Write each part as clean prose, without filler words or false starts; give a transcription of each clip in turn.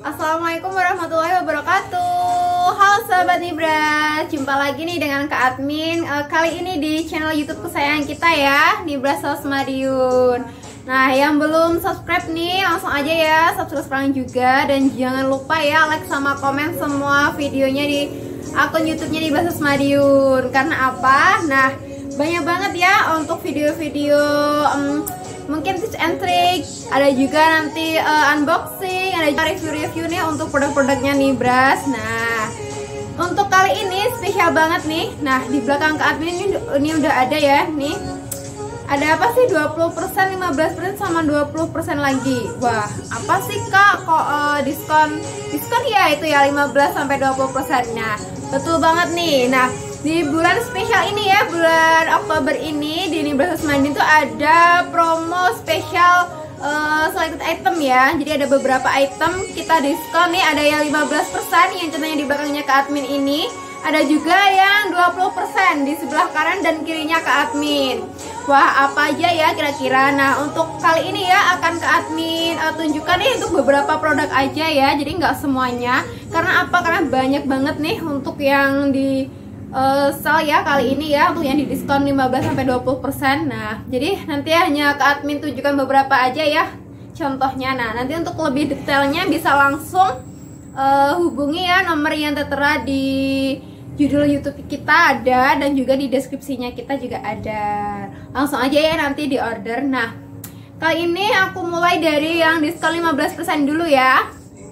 Assalamualaikum warahmatullahi wabarakatuh. Halo sahabat Nibras, jumpa lagi nih dengan Kak Admin. Kali ini di channel YouTube kesayangan kita ya, Nibras Sosmadiun. Nah, yang belum subscribe nih, langsung aja ya subscribe sekarang juga. Dan jangan lupa ya like sama komen semua videonya di akun YouTube-nya Nibras Sosmadiun. Karena apa? Nah, banyak banget ya untuk video-video mungkin tips and trick, ada juga nanti unboxing, ada juga review-review nih untuk produk-produknya Nibras. Nah, untuk kali ini spesial banget nih. Nah, di belakang Kak Admin ini udah ada ya nih. Ada apa sih 20%, 15% sama 20% lagi. Wah, apa sih Kak kok diskon ya itu ya 15 sampai 20%. Nah, betul banget nih. Nah, di bulan spesial ini ya, bulan Oktober ini di Nibras Sosmadiun tuh ada promo spesial selected item ya. Jadi ada beberapa item kita diskon nih, ada yang 15% yang contohnya di belakangnya Kak Admin ini. Ada juga yang 20% di sebelah kanan dan kirinya Kak Admin. Wah, apa aja ya kira-kira? Nah, untuk kali ini ya akan Kak Admin tunjukkan nih untuk beberapa produk aja ya. Jadi nggak semuanya. Karena apa? Karena banyak banget nih untuk yang di sale ya kali ini ya, untuk yang di diskon 15-20%. Nah, jadi nanti hanya Kak Admin tunjukkan beberapa aja ya contohnya. Nah, nanti untuk lebih detailnya bisa langsung hubungi ya nomor yang tertera di judul YouTube kita ada, dan juga di deskripsinya kita juga ada. Langsung aja ya nanti di order. Nah, kali ini aku mulai dari yang diskon 15% dulu ya.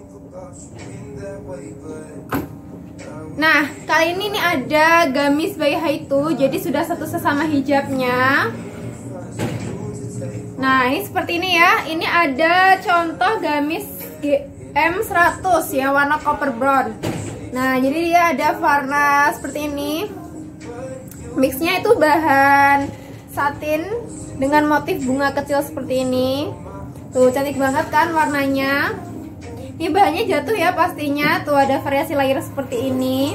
Nah, kali ini nih ada gamis by Haitu, jadi sudah satu sesama hijabnya. Nah, ini seperti ini ya. Ini ada contoh gamis GM100 ya, warna copper brown. Nah, jadi dia ada warna seperti ini. Mixnya itu bahan satin dengan motif bunga kecil seperti ini. Tuh, cantik banget kan warnanya. Ini bahannya jatuh ya pastinya. Tuh ada variasi layer seperti ini.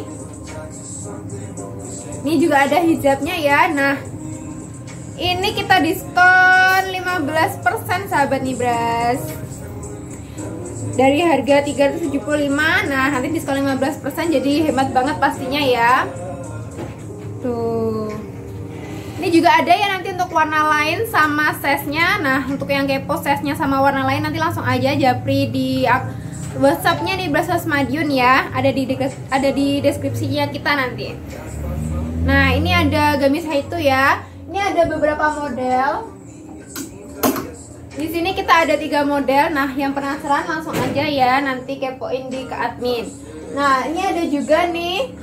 Ini juga ada hijabnya ya. Nah, ini kita diskon 15% sahabat Nibras. Dari harga 375, nah nanti diskon 15%, jadi hemat banget pastinya ya. Tuh. Ini juga ada ya nanti untuk warna lain sama size-nya. Nah, untuk yang kepo size-nya sama warna lain nanti langsung aja japri di WhatsApp-nya Nibras Sosmadiun ya. Ada di deskripsinya kita nanti. Nah, ini ada gamis Haitu ya. Ini ada beberapa model. Di sini kita ada 3 model. Nah, yang penasaran langsung aja ya nanti kepoin di Kak Admin. Nah, ini ada juga nih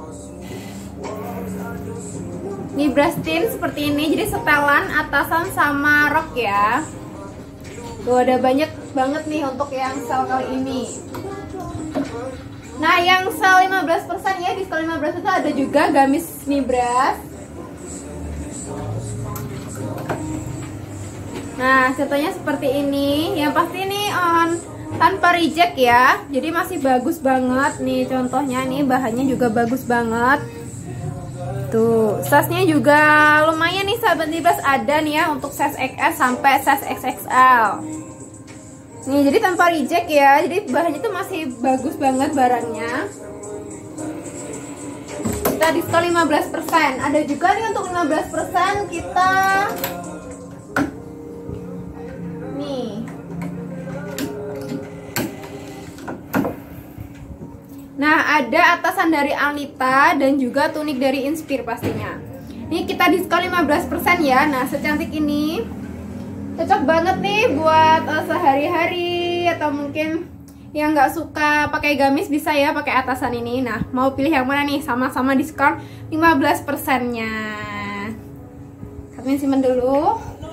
Nibras Teen seperti ini. Jadi setelan atasan sama rok ya. Tuh ada banyak banget nih untuk yang sale kali ini. Nah, yang sale 15% ya, diskon 15% itu ada juga gamis Nibras. Nah, contohnya seperti ini. Yang pasti ini tanpa reject ya. Jadi masih bagus banget nih contohnya nih, bahannya juga bagus banget. Tuh, size-nya juga lumayan nih sahabat Nibras, ada nih ya untuk size XS sampai size XXL. Nih, jadi tanpa reject ya. Jadi bahannya tuh masih bagus banget barangnya. Kita diskon 15%. Ada juga nih untuk 15% kita Nah, ada atasan dari Alnita dan juga tunik dari Inspire pastinya. Ini kita diskon 15% ya. Nah, secantik ini cocok banget nih buat sehari-hari, atau mungkin yang nggak suka pakai gamis bisa ya pakai atasan ini. Nah, mau pilih yang mana nih? Sama-sama diskon 15%-nya. Kami simpen dulu.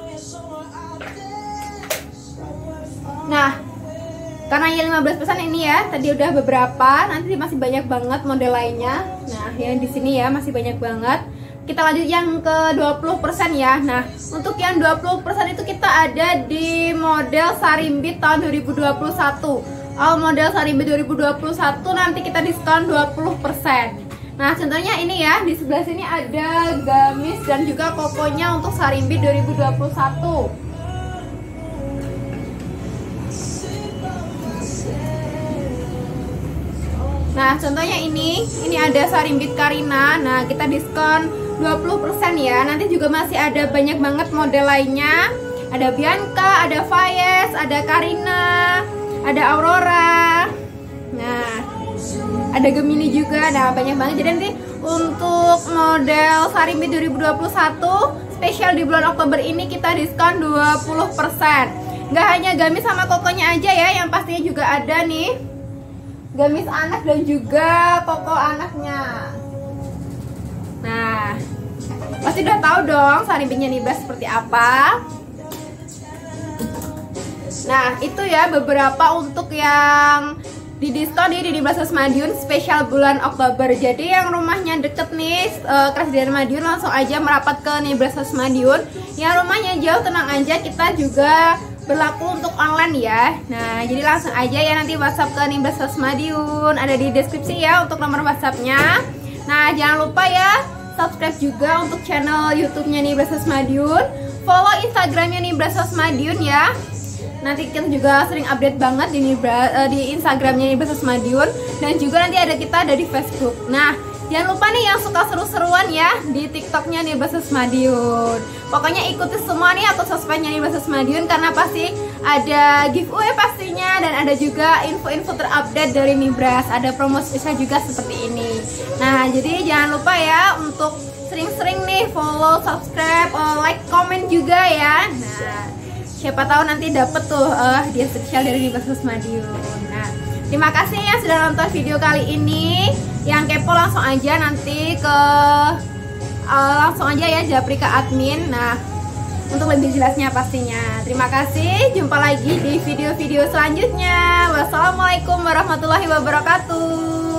Nah, karena ya 15% ini ya, tadi udah beberapa, nanti masih banyak banget model lainnya. Nah, yang di sini ya masih banyak banget. Kita lanjut yang ke 20% ya. Nah, untuk yang 20% itu kita ada di model Sarimbit tahun 2021. Model Sarimbit 2021 nanti kita diskon 20%. Nah, contohnya ini ya, di sebelah sini ada gamis dan juga kokonya untuk Sarimbit 2021. Nah, contohnya ini ada Sarimbit Karina. Nah, kita diskon 20% ya. Nanti juga masih ada banyak banget model lainnya. Ada Bianca, ada Fayez, ada Karina, ada Aurora. Nah, ada Gemini juga. Nah, banyak banget. Jadi nanti untuk model Sarimbit 2021 spesial di bulan Oktober ini kita diskon 20%. Nggak hanya gamis sama kokonya aja ya, yang pastinya juga ada nih gamis anak dan juga koko anaknya. Nah, pasti udah tahu dong Sarimbitnya Nibras seperti apa. Nah, itu ya beberapa untuk yang di diskon di Nibras Madiun spesial bulan Oktober. Jadi yang rumahnya deket nih Kresiden Madiun langsung aja merapat ke Nibras Madiun. Yang rumahnya jauh tenang aja, kita juga berlaku untuk online ya. Nah, jadi langsung aja ya nanti WhatsApp ke Nibras Madiun, ada di deskripsi ya untuk nomor WhatsAppnya. Nah, jangan lupa ya subscribe juga untuk channel YouTube-nya Nibras Madiun, follow Instagramnya Nibras Madiun ya. Nanti kita juga sering update banget di Instagramnya Nibras Madiun, dan juga nanti ada kita ada di Facebook. Nah, jangan lupa nih yang suka seru-seruan ya di TikToknya Nibras Madiun. Pokoknya ikuti semua nih akun sosmednya Nibras Madiun, karena pasti ada giveaway pastinya, dan ada juga info-info terupdate dari Nibras. Ada promo spesial juga seperti ini. Nah, jadi jangan lupa ya untuk sering-sering nih follow, subscribe, like, komen juga ya. Nah, siapa tahu nanti dapet tuh hadiah spesial dari Nibras Madiun. Nah, terima kasih yang sudah nonton video kali ini. Yang kepo langsung aja nanti ke langsung aja ya japri ke admin. Nah, untuk lebih jelasnya pastinya. Terima kasih. Jumpa lagi di video-video selanjutnya. Wassalamualaikum warahmatullahi wabarakatuh.